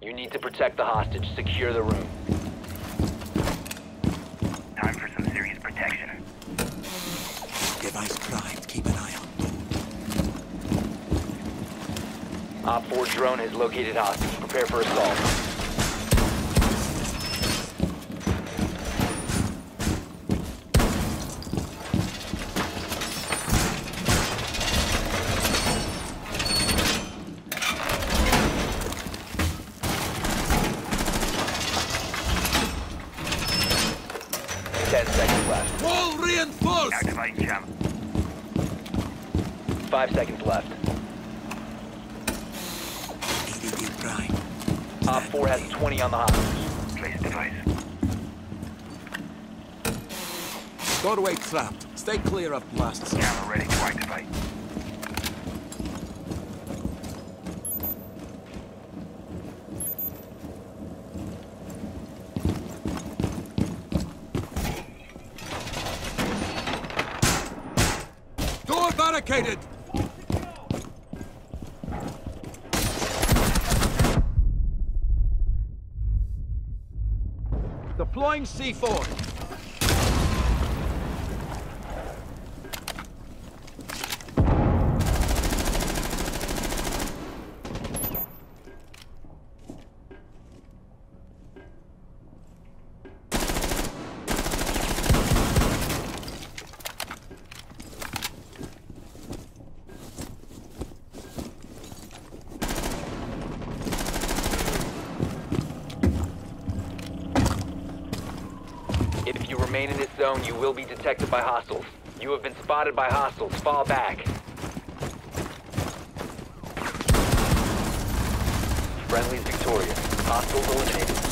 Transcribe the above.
You need to protect the hostage. Secure the room. Time for some serious protection. Device primed. Keep an eye on. Op 4 drone has located hostage. Prepare for assault. Wall reinforced! Activating jump. 5 seconds left. EDD prime. Op 4 has 20 on the hostage. Place device. Doorway trapped. Stay clear of blasts. Camera ready to activate. Door barricaded! Deploying C4. If you remain in this zone, you will be detected by hostiles. You have been spotted by hostiles. Fall back. Friendly's victorious. Hostiles eliminated.